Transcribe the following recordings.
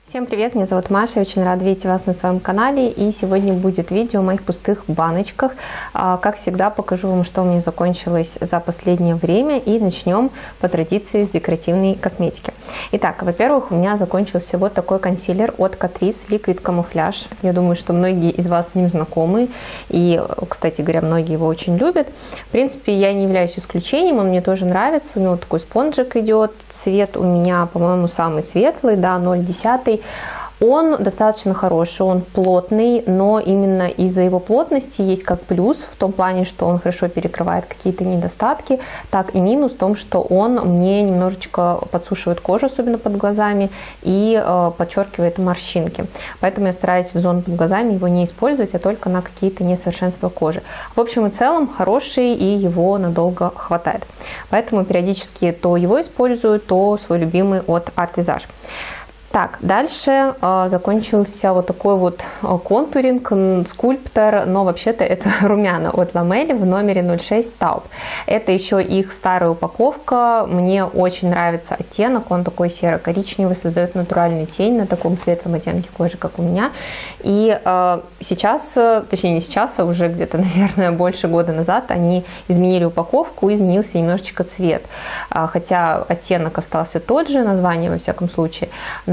Всем привет, меня зовут Маша, я очень рада видеть вас на своем канале, и сегодня будет видео о моих пустых баночках. Как всегда, покажу вам, что у меня закончилось за последнее время, и начнем по традиции с декоративной косметики. Итак, во-первых, у меня закончился вот такой консилер от Catrice Liquid Camouflage. Я думаю, что многие из вас с ним знакомы, и, кстати говоря, многие его очень любят. В принципе, я не являюсь исключением, он мне тоже нравится, у него такой спонжик идет, цвет у меня, по-моему, самый светлый, да, 0,10. Он достаточно хороший, он плотный, но именно из-за его плотности есть как плюс, в том плане, что он хорошо перекрывает какие-то недостатки, так и минус в том, что он мне немножечко подсушивает кожу, особенно под глазами, и подчеркивает морщинки. Поэтому я стараюсь в зону под глазами его не использовать, а только на какие-то несовершенства кожи. В общем и целом хороший, и его надолго хватает. Поэтому периодически то его использую, то свой любимый от Art Visage. Так, дальше закончился вот такой вот контуринг, скульптор, но вообще-то это румяна от Ламель в номере 06 Taupe. Это еще их старая упаковка, мне очень нравится оттенок, он такой серо-коричневый, создает натуральную тень на таком светлом оттенке кожи, как у меня. И сейчас, точнее не сейчас, а уже где-то, наверное, больше года назад они изменили упаковку, изменился немножечко цвет. Хотя оттенок остался тот же, название во всяком случае,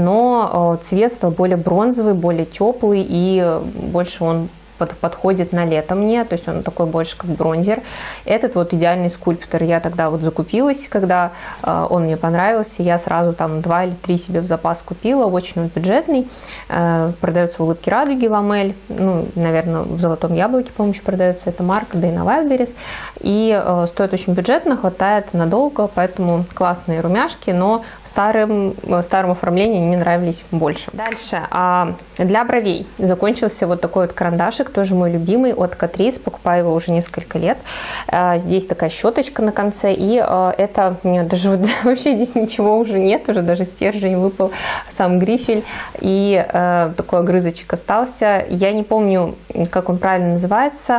но цвет стал более бронзовый, более теплый, и больше он подходит на лето мне, то есть он такой больше как бронзер. Этот вот идеальный скульптор, я тогда вот закупилась, когда он мне понравился, я сразу там 2 или 3 себе в запас купила, очень он бюджетный, продается в Улыбке Радуги Ламель, ну, наверное, в Золотом Яблоке, по-моему, еще продается эта марка, Dana Wildberries, и стоит очень бюджетно, хватает надолго, поэтому классные румяшки, но в старом оформлении они мне нравились больше. Дальше, для бровей закончился вот такой вот карандашик, тоже мой любимый, от Catrice, покупаю его уже несколько лет. Здесь такая щеточка на конце, и это, у меня даже вот, вообще здесь ничего уже нет, уже даже стержень выпал, сам грифель, и такой огрызочек остался. Я не помню, как он правильно называется,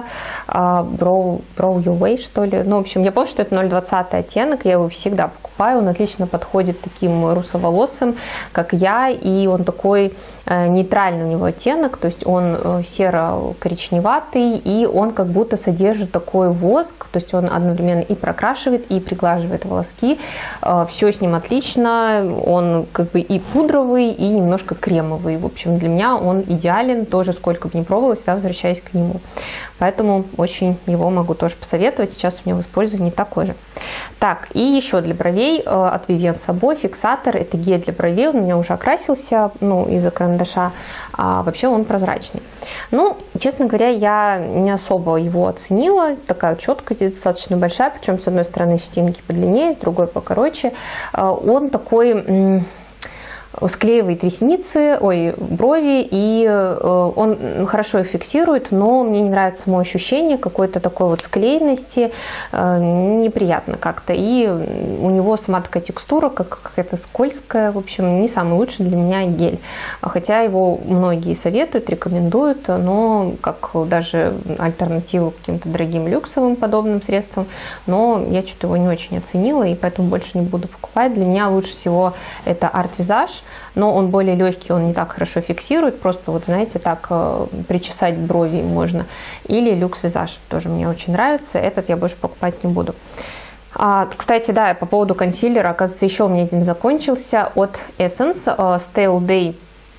Brow Your Way, что ли. Ну, в общем, я помню, что это 0,20 оттенок, я его всегда покупаю, он отлично подходит таким русоволосым, как я, и он такой нейтральный у него оттенок, то есть он серо-коричневатый, и он как будто содержит такой воск, то есть он одновременно и прокрашивает, и приглаживает волоски. Все с ним отлично, он как бы и пудровый, и немножко кремовый. В общем, для меня он идеален, тоже сколько бы ни пробовала, всегда возвращаюсь к нему. Поэтому очень его могу тоже посоветовать, сейчас у меня в использовании такой же. Так, и еще для бровей от Vivienne Sabo фиксатор, это гель для бровей, он у меня уже окрасился, ну, из-за карандаша, а вообще он прозрачный. Ну, честно говоря, я не особо его оценила, такая четкость достаточно большая, причем с одной стороны щетинки подлиннее, с другой покороче. Он такой склеивает ресницы, брови, и он хорошо их фиксирует, но мне не нравится само ощущение какой-то такой вот склеенности, неприятно как-то, и у него сама такая текстура, как какая-то скользкая, в общем, не самый лучший для меня гель, хотя его многие советуют, рекомендуют, но как даже альтернативу каким-то дорогим люксовым подобным средствам, но я что-то его не очень оценила, и поэтому больше не буду покупать. Для меня лучше всего это Art Visage, но он более легкий, он не так хорошо фиксирует, просто вот, знаете, так причесать брови можно. Или Luxe Visage тоже мне очень нравится, этот я больше покупать не буду. Кстати, да, по поводу консилера, оказывается, еще у меня один закончился от Essence, Stale Day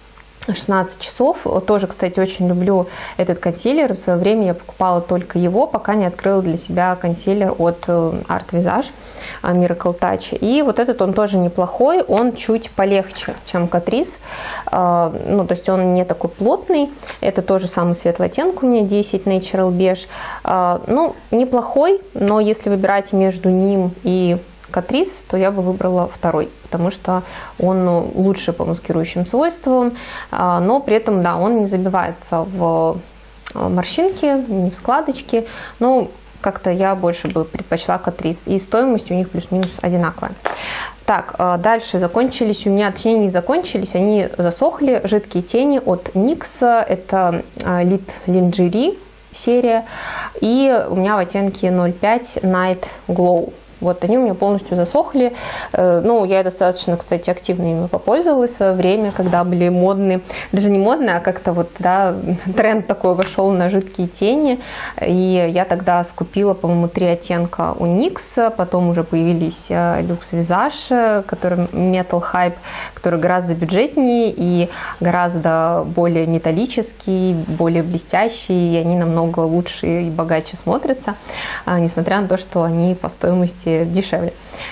16 часов. Тоже, кстати, очень люблю этот консилер. В свое время я покупала только его, пока не открыла для себя консилер от Art Visage Miracle Touch. И вот этот он тоже неплохой, он чуть полегче, чем Catrice. Ну, то есть он не такой плотный. Это тоже самый светлый оттенок у меня 10 Natural Beige. Ну, неплохой, но если выбирать между ним и Catrice, то я бы выбрала второй, потому что он лучше по маскирующим свойствам, но при этом, да, он не забивается в морщинки, не в складочки, но как-то я больше бы предпочла Catrice, и стоимость у них плюс-минус одинаковая. Так, дальше закончились у меня, точнее не закончились, они засохли, жидкие тени от NYX, это Lit Lingerie серия, и у меня в оттенке 05 Night Glow. Вот, они у меня полностью засохли. Ну, я достаточно, кстати, активно ими попользовалась в свое время, когда были модные, даже не модные, а как-то вот, да, тренд такой вошел на жидкие тени. И я тогда скупила, по-моему, 3 оттенка у NYX, потом уже появились Luxe Visage, который Metal Hype, который гораздо бюджетнее и гораздо более металлический, более блестящий, и они намного лучше и богаче смотрятся, несмотря на то, что они по стоимости дешевле.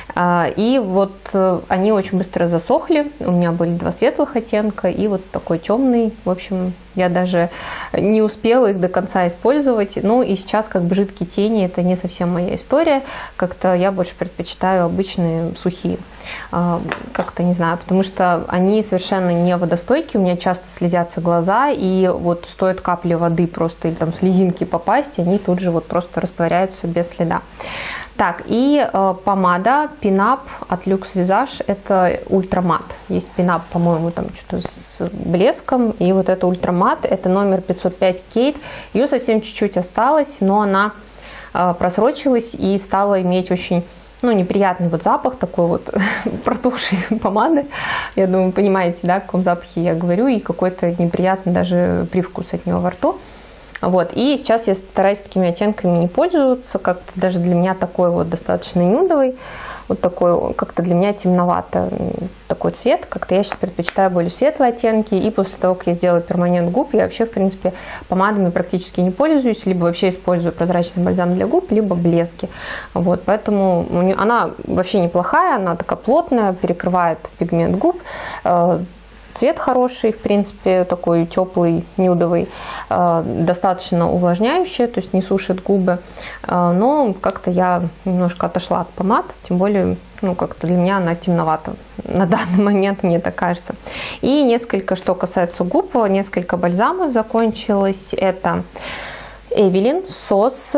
И вот они очень быстро засохли. У меня были 2 светлых оттенка и вот такой темный. В общем, я даже не успела их до конца использовать. Ну и сейчас как бы жидкие тени — это не совсем моя история. Как-то я больше предпочитаю обычные сухие. Как-то не знаю, потому что они совершенно не водостойкие. У меня часто слезятся глаза, и вот стоит капли воды просто или там слезинки попасть, они тут же вот просто растворяются без следа. Так, и помада Pin-Up от Luxe Visage, это ультрамат. Есть Pin-Up, по-моему, там что-то с блеском, и вот это ультрамат, это номер 505 Kate. Ее совсем чуть-чуть осталось, но она просрочилась и стала иметь очень, ну, неприятный вот запах, такой вот протухшей помады. Я думаю, понимаете, да, о каком запахе я говорю, и какой-то неприятный даже привкус от нее во рту. Вот. И сейчас я стараюсь такими оттенками не пользоваться, как-то даже для меня такой вот достаточно нюдовый, вот такой, как-то для меня темновато такой цвет, как-то я сейчас предпочитаю более светлые оттенки, и после того, как я сделала перманент губ, я вообще, в принципе, помадами практически не пользуюсь, либо вообще использую прозрачный бальзам для губ, либо блески, вот, поэтому она вообще неплохая, она такая плотная, перекрывает пигмент губ, цвет хороший, в принципе, такой теплый, нюдовый, достаточно увлажняющий, то есть не сушит губы. Но как-то я немножко отошла от помад, тем более, ну, как-то для меня она темновата на данный момент, мне так кажется. И несколько, что касается губ, несколько бальзамов закончилось. Это Эвелин, сос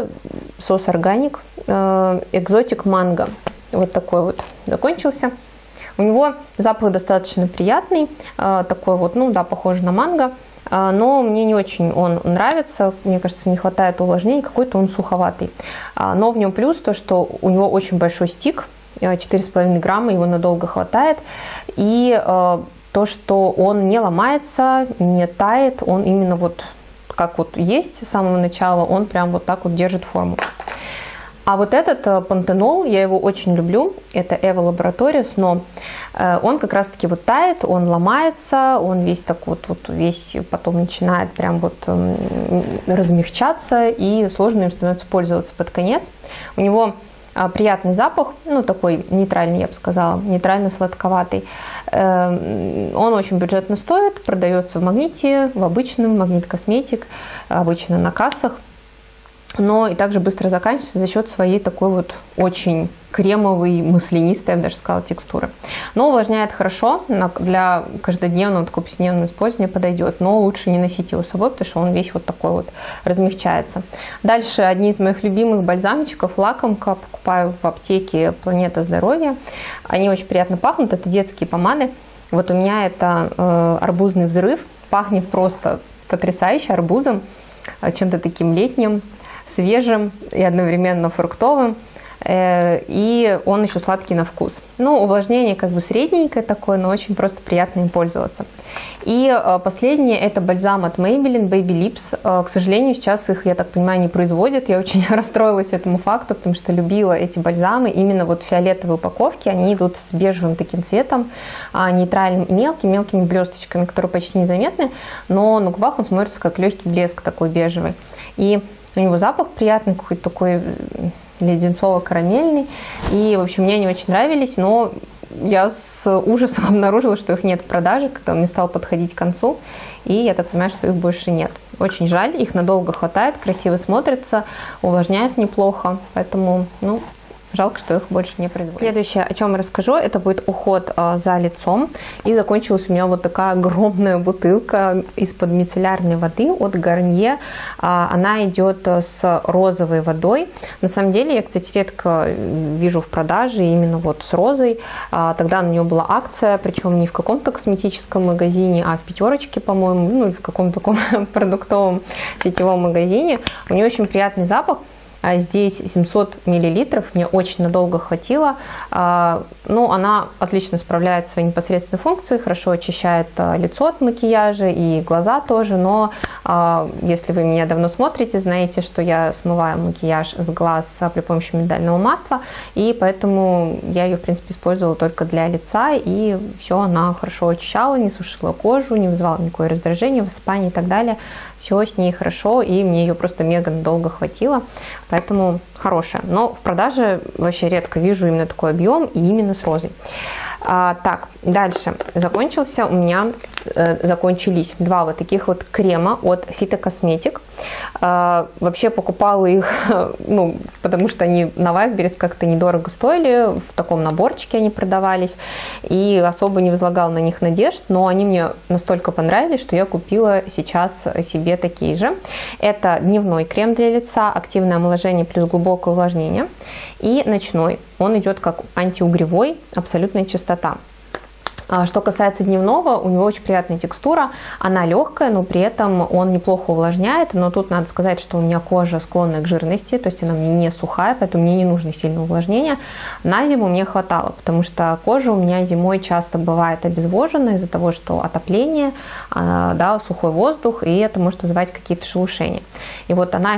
органик, экзотик манго. Вот такой вот закончился. У него запах достаточно приятный, такой вот, ну да, похож на манго, но мне не очень он нравится, мне кажется, не хватает увлажнения, какой-то он суховатый. Но в нем плюс то, что у него очень большой стик, 4,5 грамма, его надолго хватает, и то, что он не ломается, не тает, он именно вот как вот есть с самого начала, он прям вот так вот держит форму. А вот этот пантенол, я его очень люблю, это Eva Laboratories, но он как раз-таки вот тает, он ломается, он весь так вот весь потом начинает прям вот размягчаться, и сложно им становится пользоваться под конец. У него приятный запах, ну такой нейтральный, я бы сказала, нейтрально-сладковатый. Он очень бюджетно стоит, продается в Магните, в обычном, Магнит Косметик, обычно на кассах. Но и также быстро заканчивается за счет своей такой вот очень кремовой, маслянистой, я бы даже сказала, текстуры. Но увлажняет хорошо, для каждодневного, такого повседневного использования подойдет, но лучше не носить его с собой, потому что он весь вот такой вот размягчается. Дальше одни из моих любимых бальзамчиков, лакомка, покупаю в аптеке Планета Здоровья. Они очень приятно пахнут, это детские помады. Вот у меня это арбузный взрыв, пахнет просто потрясающе арбузом, чем-то таким летним, свежим и одновременно фруктовым, и он еще сладкий на вкус. Ну, увлажнение как бы средненькое такое, но очень просто приятно им пользоваться. И последнее — это бальзам от Maybelline Baby Lips. К сожалению, сейчас их, я так понимаю, не производят. Я очень расстроилась этому факту, потому что любила эти бальзамы именно вот в фиолетовой упаковке. Они идут с бежевым таким цветом, нейтральным и мелкими блесточками, которые почти незаметны, но на губах он смотрится как легкий блеск такой бежевый. И у него запах приятный, какой-то такой леденцово-карамельный. И, в общем, мне они очень нравились, но я с ужасом обнаружила, что их нет в продаже, когда он мне стал подходить к концу. И я так понимаю, что их больше нет. Очень жаль, их надолго хватает, красиво смотрятся, увлажняют неплохо. Поэтому, ну, жалко, что их больше не производят. Следующее, о чем я расскажу, это будет уход за лицом. И закончилась у меня вот такая огромная бутылка из-под мицеллярной воды от Garnier. Она идет с розовой водой. На самом деле, я, кстати, редко вижу в продаже именно вот с розой. Тогда на нее была акция, причем не в каком-то косметическом магазине, а в Пятерочке, по-моему, ну, в каком-то таком продуктовом сетевом магазине. У нее очень приятный запах. Здесь 700 мл, мне очень надолго хватило. Ну, она отлично справляет свои непосредственные функции, хорошо очищает лицо от макияжа и глаза тоже, но если вы меня давно смотрите, знаете, что я смываю макияж с глаз при помощи миндального масла, и поэтому я ее, в принципе, использовала только для лица, и все, она хорошо очищала, не сушила кожу, не вызывала никакое раздражение, высыпание и так далее. Все с ней хорошо, и мне ее просто мега надолго хватило, поэтому хорошая. Но в продаже вообще редко вижу именно такой объем, и именно с розой. Так, дальше закончились два вот таких вот крема от Phytocosmetic. Вообще покупала их, ну, потому что они на Wildberries как-то недорого стоили, в таком наборчике они продавались, и особо не возлагала на них надежд, но они мне настолько понравились, что я купила сейчас себе такие же. Это дневной крем для лица, активное омоложение плюс глубокое увлажнение, и ночной. Он идет как антиугревой, абсолютная чистота. Что касается дневного, у него очень приятная текстура, она легкая, но при этом он неплохо увлажняет, но тут надо сказать, что у меня кожа склонна к жирности, то есть она мне не сухая, поэтому мне не нужно сильное увлажнение. На зиму мне хватало, потому что кожа у меня зимой часто бывает обезвожена из-за того, что отопление, да, сухой воздух, и это может вызывать какие-то шелушения. И вот он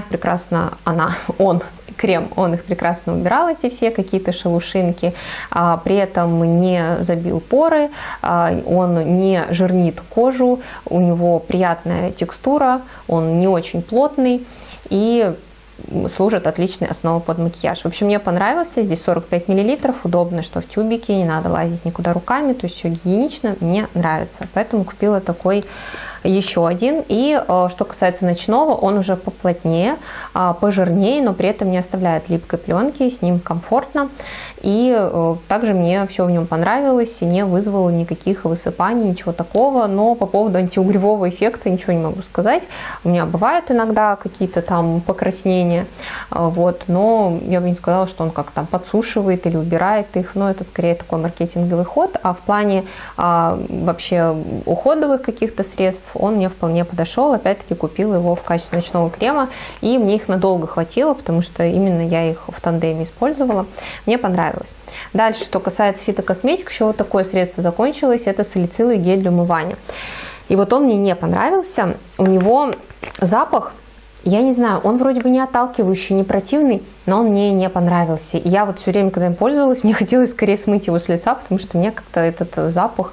их прекрасно убирал, эти все какие-то шелушинки, при этом не забил поры, он не жирнит кожу, у него приятная текстура, он не очень плотный и служит отличной основой под макияж. В общем, мне понравился, здесь 45 мл, удобно, что в тюбике, не надо лазить никуда руками, то есть все гигиенично, мне нравится, поэтому купила такой еще один. И что касается ночного, он уже поплотнее, пожирнее, но при этом не оставляет липкой пленки, с ним комфортно. И также мне все в нем понравилось и не вызвало никаких высыпаний, ничего такого. Но по поводу антиугревого эффекта ничего не могу сказать. У меня бывают иногда какие-то там покраснения, вот, но я бы не сказала, что он как-то там подсушивает или убирает их, но это скорее такой маркетинговый ход. А в плане вообще уходовых каких-то средств он мне вполне подошел. Опять-таки купила его в качестве ночного крема, и мне их надолго хватило, потому что именно я их в тандеме использовала. Мне понравилось. Дальше, что касается Phytocosmetic, еще вот такое средство закончилось, это салициловый гель для умывания. И вот он мне не понравился. У него запах, я не знаю, он вроде бы не отталкивающий, не противный, но он мне не понравился. И я вот все время, когда им пользовалась, мне хотелось скорее смыть его с лица, потому что мне как-то этот запах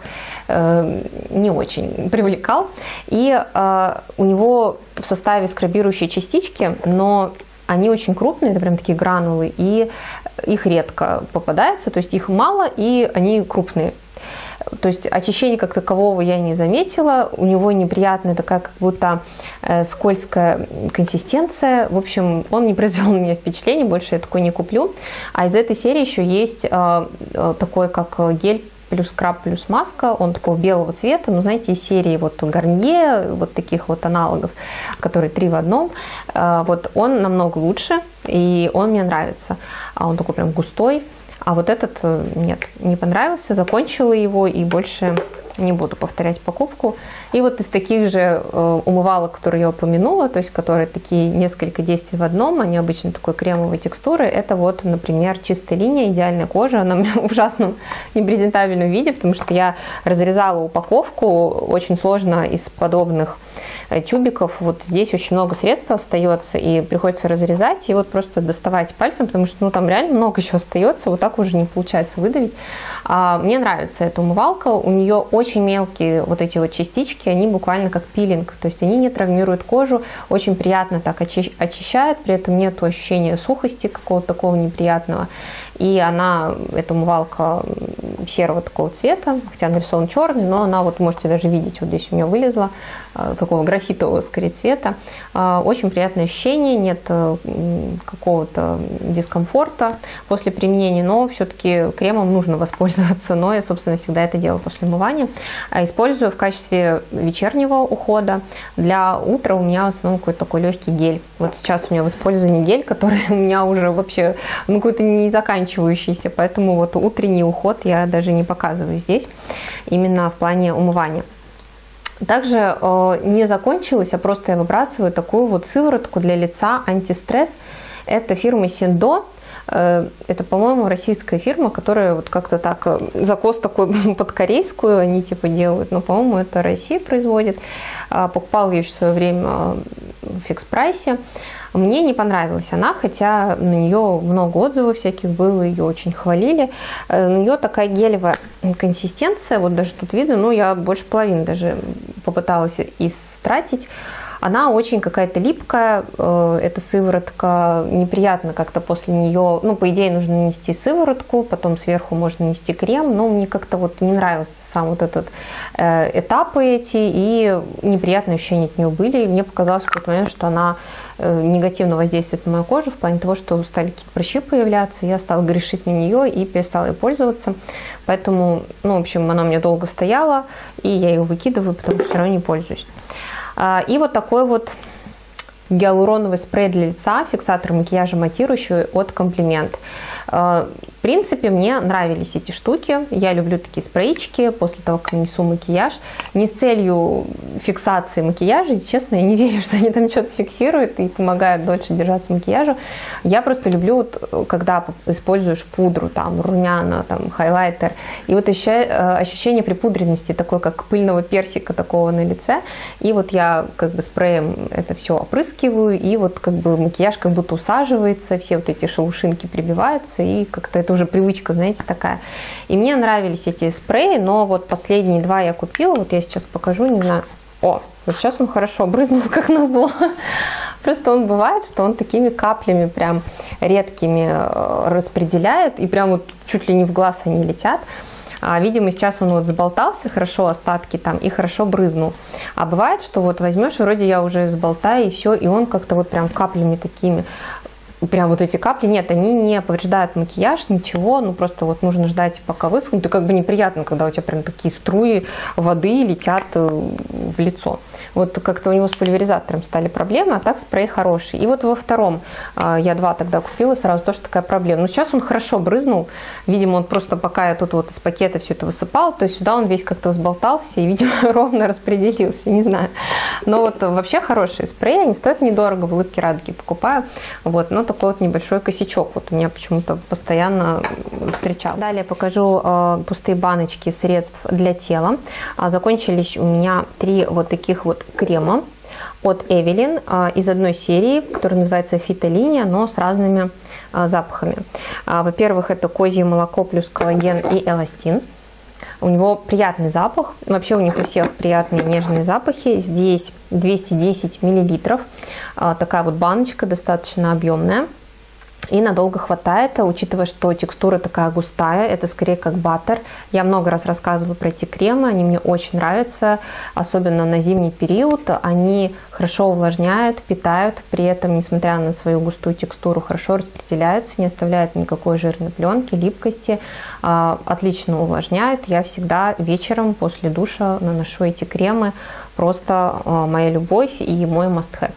не очень привлекал. И у него в составе скрабирующие частички, но они очень крупные, это прям такие гранулы, и их редко попадается, то есть их мало, и они крупные. То есть очищения как такового я не заметила. У него неприятная такая как будто скользкая консистенция. В общем, он не произвел на меня впечатление, больше я такой не куплю. А из этой серии еще есть такой как гель плюс скраб плюс маска. Он такого белого цвета. Ну, знаете, из серии вот Garnier, вот таких вот аналогов, которые 3 в 1. Вот он намного лучше, и он мне нравится. Он такой прям густой. А вот этот нет, не понравился, закончила его и больше не буду повторять покупку. И вот из таких же умывалок, которые я упомянула, то есть которые такие несколько действий в одном, они обычно такой кремовой текстуры, это вот, например, чистая линия, идеальная кожа, она у меня в ужасном непрезентабельном виде, потому что я разрезала упаковку, очень сложно из подобных тюбиков, вот здесь очень много средств остается, и приходится разрезать, и вот просто доставать пальцем, потому что ну, там реально много еще остается, вот так уже не получается выдавить. Мне нравится эта умывалка, у нее очень мелкие вот эти вот частички, они буквально как пилинг, то есть они не травмируют кожу, очень приятно так очищают, при этом нет ощущения сухости какого-то такого неприятного. И она, эта умывалка серого такого цвета, хотя нарисован черный, но она, вот можете даже видеть, вот здесь у меня вылезла, такого графитового скорее цвета. Очень приятное ощущение, нет какого-то дискомфорта после применения, но все-таки кремом нужно воспользоваться, но я, собственно, всегда это делаю после умывания. Использую в качестве вечернего ухода. Для утра у меня в основном какой-то такой легкий гель. Вот сейчас у меня в использовании гель, который у меня уже вообще какой-то не заканчивающийся, поэтому вот утренний уход я даже не показываю здесь, именно в плане умывания. Также не закончилось, а просто я выбрасываю такую вот сыворотку для лица антистресс. Это фирма Синдо. Это, по-моему, российская фирма, которая вот как-то так, закос такой под корейскую они типа делают, но, по-моему, это Россия производит. Покупала ее в свое время в фикс-прайсе. Мне не понравилась она, хотя на нее много отзывов всяких было, ее очень хвалили. У нее такая гелевая консистенция, вот даже тут видно, ну, я больше половины даже попыталась истратить. Она очень какая-то липкая, эта сыворотка, неприятно как-то после нее, ну, по идее, нужно нанести сыворотку, потом сверху можно нанести крем, но мне как-то вот не нравился сам вот этот этапы эти, и неприятные ощущения от нее были, и мне показалось в какой-то момент, что она негативно воздействует на мою кожу в плане того, что стали какие-то прыщи появляться, я стала грешить на нее и перестала ей пользоваться, поэтому, ну, в общем, она у меня долго стояла, и я ее выкидываю, потому что все равно не пользуюсь. И вот такой вот гиалуроновый спрей для лица, фиксатор макияжа матирующий от Комплимент. В принципе, мне нравились эти штуки. Я люблю такие спрейчики после того, как нанесу макияж. Не с целью фиксации макияжа, честно, я не верю, что они там что-то фиксируют и помогают дольше держаться макияжу. Я просто люблю, вот, когда используешь пудру, там, румяна, там, хайлайтер, и вот ощущение припудренности, такое, как пыльного персика такого на лице. И вот я как бы спреем это все опрыскиваю, и вот как бы макияж как будто усаживается, все вот эти шелушинки прибиваются, и как-то это уже привычка, знаете, такая. И мне нравились эти спреи, но вот последние два я купила, вот я сейчас покажу, не знаю. О, вот сейчас он хорошо брызнул, как назло. Просто он бывает, что он такими каплями прям редкими распределяет, и прям вот чуть ли не в глаз они летят. Видимо, сейчас он вот заболтался хорошо, остатки там, и хорошо брызнул. А бывает, что вот возьмешь, вроде я уже взболтаю, и все, и он как-то вот прям каплями такими. Прям вот эти капли, нет, они не повреждают макияж, ничего, ну просто вот нужно ждать, пока высохнут, и как бы неприятно, когда у тебя прям такие струи воды летят в лицо. Вот как-то у него с пульверизатором стали проблемы, а так спрей хороший. И вот во втором я два тогда купила, сразу тоже такая проблема. Но сейчас он хорошо брызнул, видимо, он просто пока я тут вот из пакета все это высыпал, то есть сюда он весь как-то взболтался и, видимо, ровно распределился, не знаю. Но вот вообще хорошие спреи, они стоят недорого, в Улыбке Радуги покупаю, вот, но такой вот небольшой косячок вот у меня почему-то постоянно встречался. Далее покажу пустые баночки средств для тела. Закончились у меня 3 вот таких вот крема от Эвелин из одной серии, которая называется Фитолиния, но с разными запахами. Во-первых, это козье молоко плюс коллаген и эластин. У него приятный запах. Вообще у них у всех приятные нежные запахи. Здесь 210 миллилитров. Такая вот баночка достаточно объемная. И надолго хватает, учитывая, что текстура такая густая, это скорее как баттер. Я много раз рассказывала про эти кремы, они мне очень нравятся, особенно на зимний период. Они хорошо увлажняют, питают, при этом, несмотря на свою густую текстуру, хорошо распределяются, не оставляют никакой жирной пленки, липкости, отлично увлажняют. Я всегда вечером после душа наношу эти кремы, просто моя любовь и мой must-have.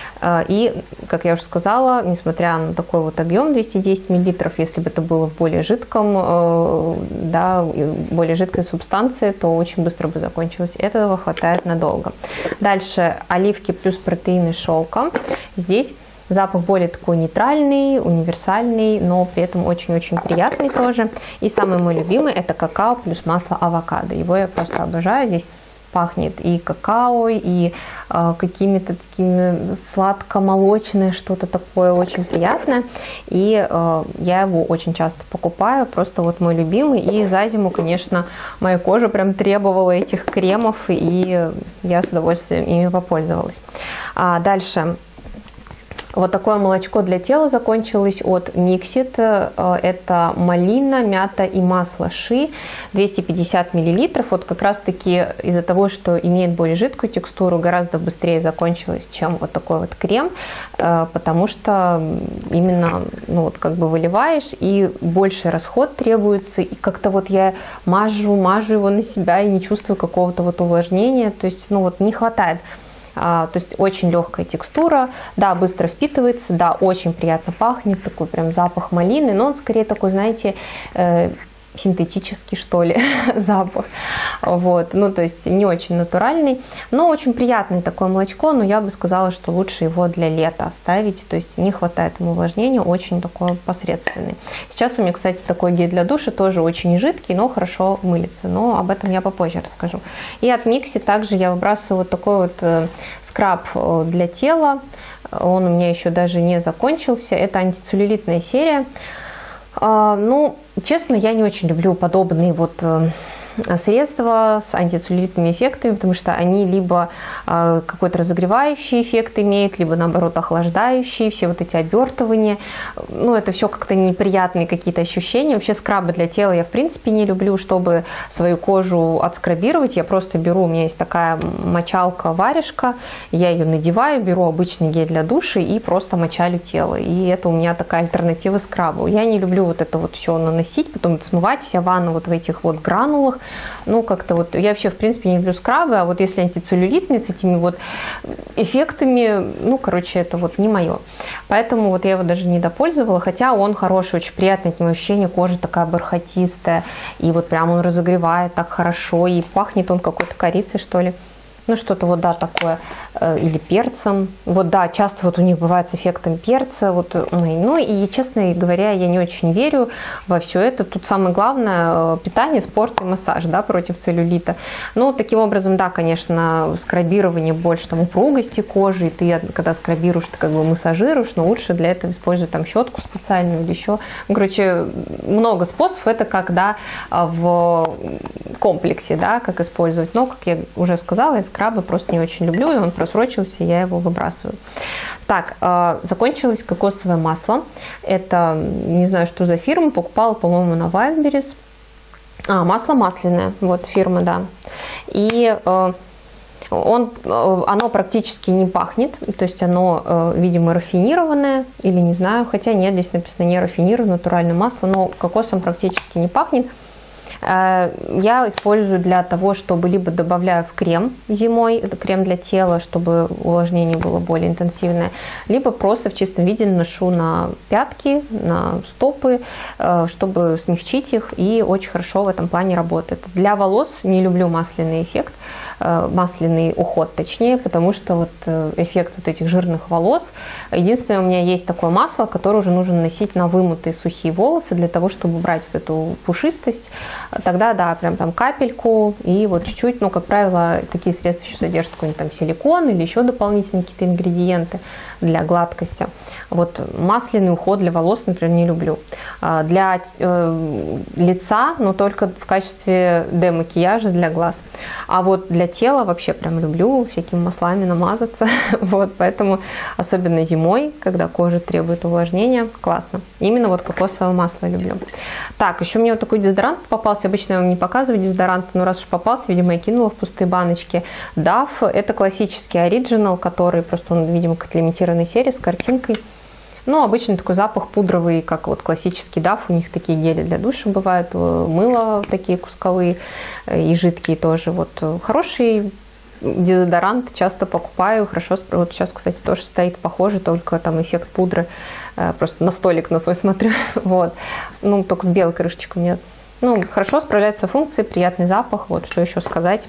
И, как я уже сказала, несмотря на такой вот объем 210 мл, если бы это было в более жидком, да, более жидкой субстанции, то очень быстро бы закончилось. Этого хватает надолго. Дальше оливки плюс протеины шелка. Здесь запах более такой нейтральный, универсальный, но при этом очень-очень приятный тоже. И самый мой любимый – это какао плюс масло авокадо. Его я просто обожаю. Здесь пахнет и какао, и какими-то такими сладко-молочное, что-то такое очень приятное. И я его очень часто покупаю, просто вот мой любимый. И за зиму, конечно, моя кожа прям требовала этих кремов, и я с удовольствием ими попользовалась. Дальше. Вот такое молочко для тела закончилось от Mixit. Это малина, мята и масло ши. 250 мл. Вот как раз таки из-за того, что имеет более жидкую текстуру, гораздо быстрее закончилось, чем вот такой вот крем. Потому что именно, ну, вот как бы выливаешь, и больше расход требуется. И как-то вот я мажу его на себя и не чувствую какого-то вот увлажнения. То есть, ну вот не хватает. То есть очень легкая текстура, да, быстро впитывается, да, очень приятно пахнет, такой прям запах малины, но он скорее такой, знаете, синтетический, что ли, запах. Вот. Ну, то есть не очень натуральный, но очень приятное такое молочко, но я бы сказала, что лучше его для лета оставить, то есть не хватает ему увлажнения, очень такой посредственный. Сейчас у меня, кстати, такой гель для душа, тоже очень жидкий, но хорошо мылится, но об этом я попозже расскажу. И от Микси также я выбрасываю вот такой вот скраб для тела, он у меня еще даже не закончился, это антицеллюлитная серия. Ну, честно, я не очень люблю подобные вот средства с антицеллюлитными эффектами, потому что они либо какой-то разогревающий эффект имеют, либо наоборот охлаждающий, все вот эти обертывания. Ну, это все как-то неприятные какие-то ощущения. Вообще скрабы для тела я в принципе не люблю, чтобы свою кожу отскрабировать. Я просто беру, у меня есть такая мочалка-варежка, я ее надеваю, беру обычный гель для душа и просто мочалю тело. И это у меня такая альтернатива скрабу. Я не люблю вот это вот все наносить, потом смывать, вся ванна вот в этих вот гранулах. Ну, как-то вот, я вообще, в принципе, не люблю скрабы, а вот если антицеллюлитные с этими вот эффектами, ну, короче, это вот не мое. Поэтому вот я его даже не допользовала, хотя он хороший, очень приятное от него ощущение, кожа такая бархатистая, и вот прям он разогревает так хорошо, и пахнет он какой-то корицей, что ли. Ну, что-то вот, да, такое, или перцем. Вот, да, часто вот у них бывает с эффектом перца. Вот, ну, и, честно говоря, я не очень верю во все это. Тут самое главное питание, спорт и массаж, да, против целлюлита. Ну, таким образом, да, конечно, скрабирование больше там упругости кожи, и ты, когда скрабируешь, ты как бы массажируешь, но лучше для этого использовать там щетку специальную или еще. Ну, короче, много способов. Это когда в комплексе, да, как использовать. Но, как я уже сказала, я скрабы просто не очень люблю, и он просрочился, я его выбрасываю. Так, закончилось кокосовое масло. Это, не знаю, что за фирма, покупала, по-моему, на Wildberries. Масло масляное, вот фирма, да. И оно практически не пахнет, то есть оно, видимо, рафинированное, или не знаю, хотя нет, здесь написано не рафинированное, натуральное масло, но кокосом практически не пахнет. Я использую для того, чтобы либо добавляю в крем зимой, это крем для тела, чтобы увлажнение было более интенсивное, либо просто в чистом виде наношу на пятки, на стопы, чтобы смягчить их, и очень хорошо в этом плане работает. Для волос не люблю масляный эффект, масляный уход точнее, потому что вот эффект вот этих жирных волос. Единственное, у меня есть такое масло, которое уже нужно наносить на вымытые сухие волосы для того, чтобы убрать вот эту пушистость. Тогда, да, прям там капельку и вот чуть-чуть, ну, как правило, такие средства еще содержат какой-нибудь там силикон или еще дополнительные какие-то ингредиенты для гладкости. Вот масляный уход для волос, например, не люблю. Для лица, но только в качестве демакияжа для глаз. А вот для тела вообще прям люблю всякими маслами намазаться. Вот, поэтому особенно зимой, когда кожа требует увлажнения, классно. Именно вот кокосовое масло люблю. Так, еще мне вот такой дезодорант попался. Обычно я вам не показываю дезодорант, но раз уж попался, видимо, я кинула в пустые баночки. Dove, это классический оригинал, который просто, он, видимо, как лимитированной серии с картинкой. Ну, обычно такой запах пудровый, как вот классический Dove. У них такие гели для душа бывают, мыло такие кусковые и жидкие тоже. Вот хороший дезодорант, часто покупаю, хорошо. Вот сейчас, кстати, тоже стоит похоже, только там эффект пудры. Просто на столик на свой смотрю. Вот. Ну, только с белой крышечкой у меня. Ну, хорошо справляется функцией, приятный запах. Вот, что еще сказать.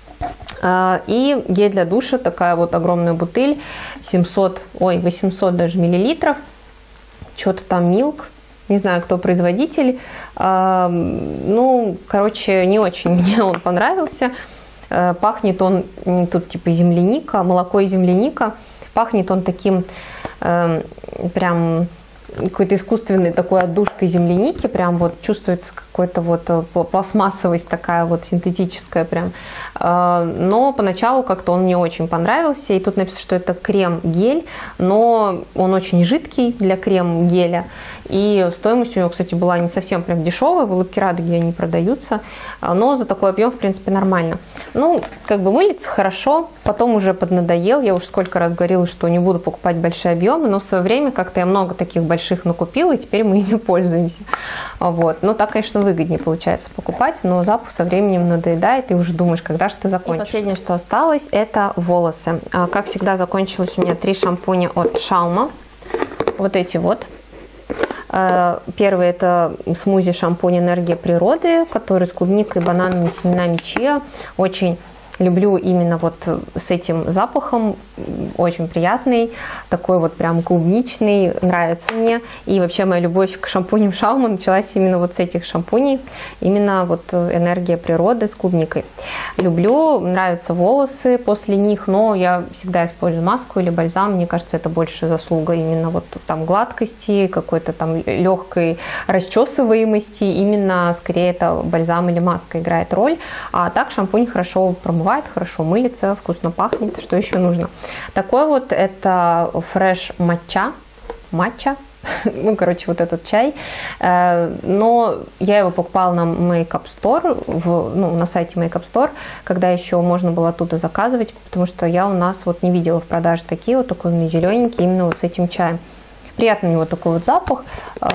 И гель для душа, такая вот огромная бутыль, 800 даже миллилитров, что-то там Milk, не знаю, кто производитель, ну, короче, не очень мне он понравился, пахнет он, тут типа земляника, молоко и земляника, пахнет он таким прям какой-то искусственной такой отдушкой земляники, прям вот чувствуется какой-то вот пластмассовость такая вот синтетическая прям. Но поначалу как-то он мне очень понравился, и тут написано, что это крем-гель, но он очень жидкий для крем-геля, и стоимость у него, кстати, была не совсем прям дешевая, в улыбке радуги они продаются, но за такой объем, в принципе, нормально. Ну, как бы мылится хорошо, потом уже поднадоел, я уж сколько раз говорила, что не буду покупать большие объемы, но в свое время как-то я много таких больших накупила, и теперь мы ими пользуемся. Вот. Но так, конечно, выгоднее получается покупать, но запах со временем надоедает, и уже думаешь, когда же ты закончишь. И последнее, что осталось, это волосы. Как всегда, закончилось у меня 3 шампуня от Шаума. Вот эти вот. Первый это смузи-шампунь «Энергия природы», который с клубникой и бананами, семенами чиа. Очень люблю именно вот с этим запахом, очень приятный, такой вот прям клубничный, нравится мне. И вообще моя любовь к шампуням Шаума началась именно вот с этих шампуней, именно вот «Энергия природы» с клубникой. Люблю, нравятся волосы после них, но я всегда использую маску или бальзам, мне кажется, это больше заслуга именно вот там гладкости, какой-то там легкой расчесываемости, именно скорее это бальзам или маска играет роль, а так шампунь хорошо промывает, хорошо мылится, вкусно пахнет, что еще нужно. Такой вот это Fresh матча, ну, короче, вот этот чай, но я его покупала на Makeup Store, на сайте Makeup Store, когда еще можно было оттуда заказывать, потому что я у нас вот не видела в продаже такие, вот такой у меня зелененький, именно вот с этим чаем. Приятный у него такой вот запах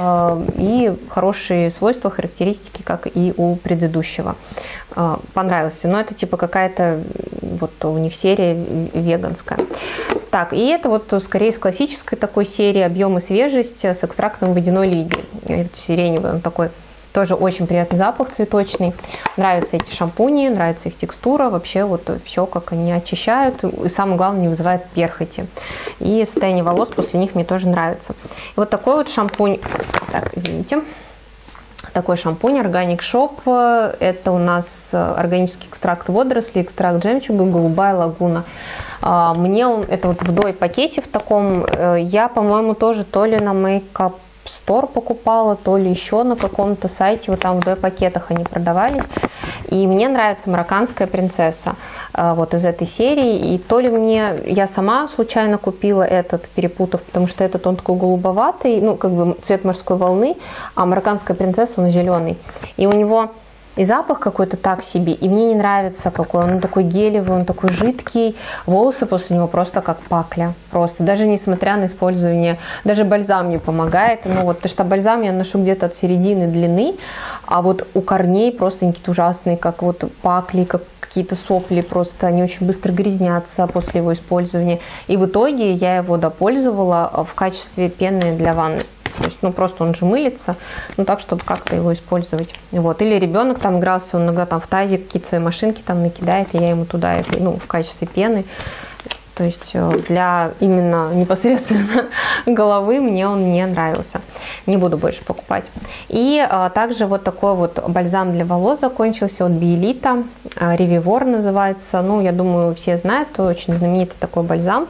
и хорошие свойства, характеристики, как и у предыдущего. Понравился. Но это типа какая-то вот у них серия веганская. Так, и это вот скорее с классической такой серии «Объем и свежесть» с экстрактом водяной лилии. Сиреневый, он такой тоже очень приятный запах цветочный. Нравятся эти шампуни, нравится их текстура. Вообще вот все, как они очищают. И самое главное, не вызывает перхоти. И состояние волос после них мне тоже нравится. И вот такой вот шампунь. Так, извините. Такой шампунь Organic Shop. Это у нас органический экстракт водорослей, экстракт жемчуга, голубая лагуна. Мне он, это вот в дой-пакете в таком. Я, по-моему, тоже то ли на Makeup Store покупала, то ли еще на каком-то сайте, вот там в дой-пакетах они продавались. И мне нравится марокканская принцесса вот из этой серии. И то ли я сама случайно купила этот, перепутав, потому что этот он такой голубоватый, ну как бы цвет морской волны, а марокканская принцесса он зеленый. И у него и запах какой-то так себе, и мне не нравится какой. Он такой гелевый, он такой жидкий. Волосы после него просто как пакля. Просто. Даже несмотря на использование, даже бальзам не помогает. Ну вот, потому что бальзам я ношу где-то от середины длины, а вот у корней просто какие-то ужасные, как вот пакли, как какие-то сопли, просто они очень быстро грязнятся после его использования. И в итоге я его допользовала в качестве пены для ванны. То есть, ну, просто он же мылится, ну, так, чтобы как-то его использовать. Вот. Или ребенок там игрался, он иногда там в тазик какие-то свои машинки там накидает, и я ему туда это, ну, в качестве пены. То есть, для именно непосредственно головы мне он не нравился. Не буду больше покупать. И также вот такой вот бальзам для волос закончился от Биелита. Ревивор называется. Ну, я думаю, все знают, очень знаменитый такой бальзам.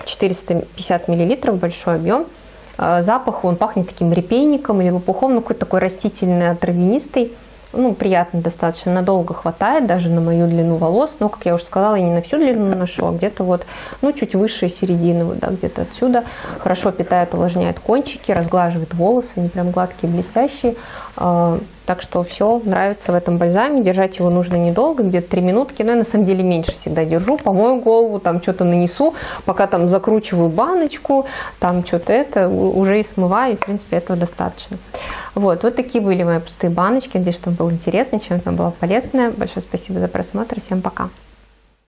450 мл, большой объем. Запах, он пахнет таким репейником или лопухом, ну какой-то такой растительный, травянистый. Ну, приятно достаточно, надолго хватает, даже на мою длину волос. Но, как я уже сказала, я не на всю длину ношу, а где-то вот, ну, чуть выше середины, вот, да, где-то отсюда. Хорошо питает, увлажняет кончики, разглаживает волосы, они прям гладкие, блестящие. Так что все нравится в этом бальзаме. Держать его нужно недолго, где-то 3 минутки. Но я на самом деле меньше всегда держу. Помою голову, там что-то нанесу, пока там закручиваю баночку, там что-то это, уже и смываю. И, в принципе, этого достаточно. Вот такие были мои пустые баночки. Надеюсь, что вам было интересно, чем-то было полезное. Большое спасибо за просмотр. Всем пока.